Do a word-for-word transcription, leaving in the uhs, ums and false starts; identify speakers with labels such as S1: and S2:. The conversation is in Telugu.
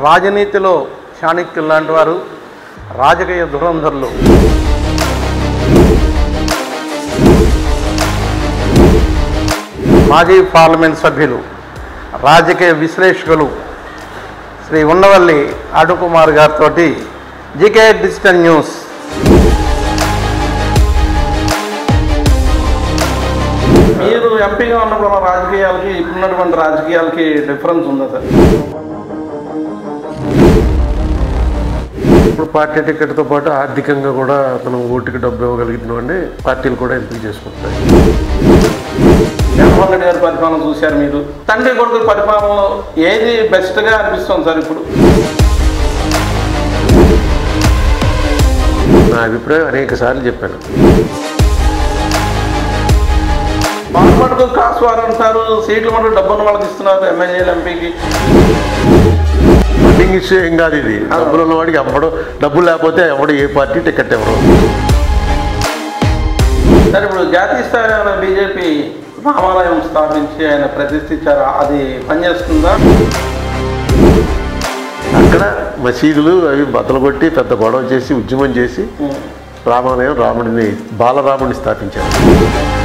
S1: రాజనీతిలో చాణక్యులు లాంటి వారు, రాజకీయ ధురంధరులు. మాజీ పార్లమెంట్ సభ్యులు, రాజకీయ విశ్లేషకులు శ్రీ ఉండవల్లి అడుకుమార్ గారితో జీకే డిజిటల్ న్యూస్. మీరు ఎంపీగా ఉన్నప్పుడు మన రాజకీయాలకి ఇప్పుడున్నటువంటి రాజకీయాలకి డిఫరెన్స్ ఉందా సార్?
S2: ఇప్పుడు పార్టీ టికెట్తో పాటు ఆర్థికంగా కూడా మనం ఓటుకి డబ్బు ఇవ్వగలుగుతున్నామండి. పార్టీలు కూడా ఎంపిక చేసుకుంటాయి.
S1: జగన్మోహన్ రెడ్డి గారి పరిపాలన చూశారు మీరు. తండ్రి కొడుకు పరిపాలనలో ఏది బెస్ట్గా అనిపిస్తుంది సార్ ఇప్పుడు?
S2: నా అభిప్రాయం అనేక సార్లు చెప్పాను.
S1: వాళ్ళు మటుకు కాసు వారు అంటారు, సీట్లు మటుకు డబ్బున్న వాళ్ళకి ఇస్తున్నారు ఎమ్మెల్యేలు, ఎంపీకి.
S2: ఫండింగ్ ఇష్యూ ఏం కాదు ఇది. డబ్బులు ఉన్నవాడికి అవ్వడం, డబ్బులు లేకపోతే ఎవడు ఏ పార్టీ టికెట్ ఇవ్వడం.
S1: సరే, ఇప్పుడు జాతీయ స్థాయిలో బీజేపీ రామాలయం స్థాపించి ఆయన ప్రతిష్ఠించారు, అది పనిచేస్తుందా?
S2: అక్కడ మసీదులు అవి బద్దలు కొట్టి పెద్ద గొడవ చేసి ఉద్యమం చేసి రామాలయం రాముడిని బాలరాముడిని స్థాపించారు.